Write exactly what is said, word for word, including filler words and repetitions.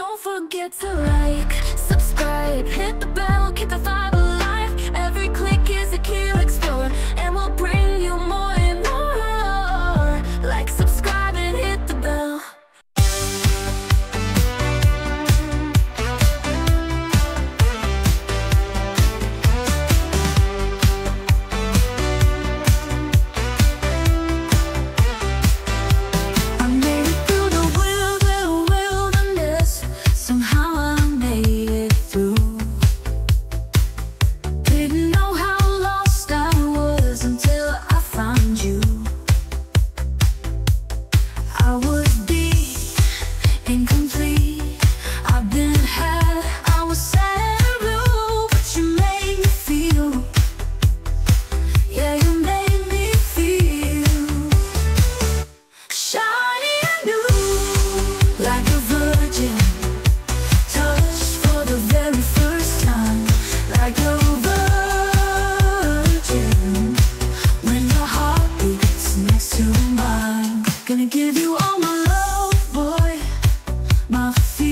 Don't forget to like, subscribe, hit the bell, keep the vibe alive. Every click is a key to explore, and we'll bring you more and more. Like, subscribe, and hit the bell. Gonna give you all my love, boy, my feelings.